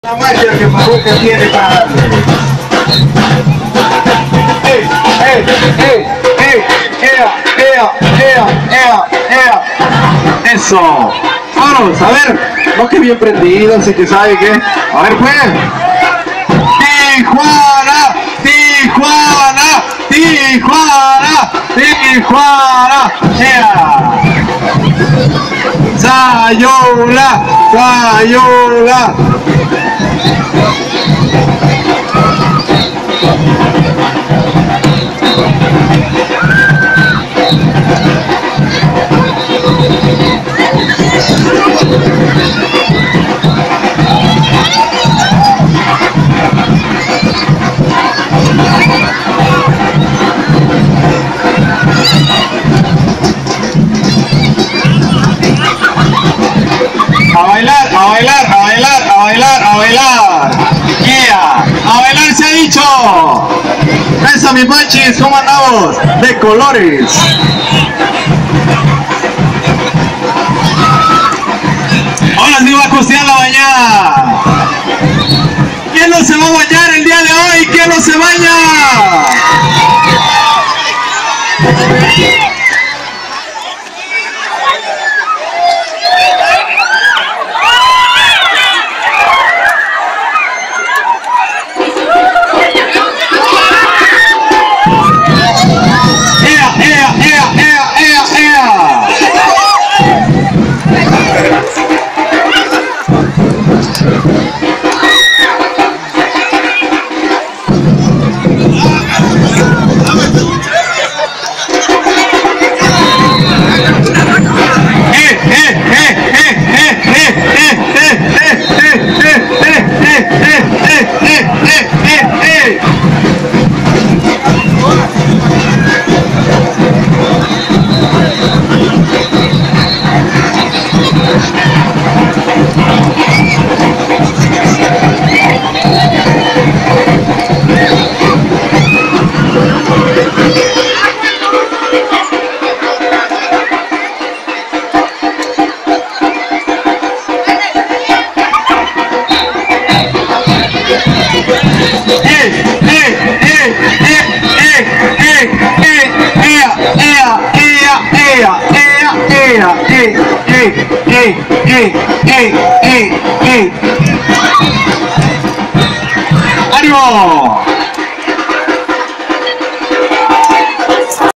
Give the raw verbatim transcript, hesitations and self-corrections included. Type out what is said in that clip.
La magia que Maruca tiene para darle. ¡Ey, ey, ey, ey! ¡Ea, ea, ea, ea, ea! ¡Eso! Vámonos, a ver. No, que bien prendido, así que sabe que... A ver, pues. ¡Tijuana! ¡Tijuana! ¡Tijuana! ¡Tijuana! ¡Ea! ¡Sayola! ¡Sayola! A bailar, a bailar, a bailar, a bailar, a bailar. Yeah, a bailar se ha dicho. Eso, mis machis, ¿cómo andamos? De colores. Ahora sí va a costear la bañada. ¿Quién no se va a bañar el día de hoy? ¿Quién no se baña? ¡Ey, ey, ey, ey, ey! ¡Ánimo!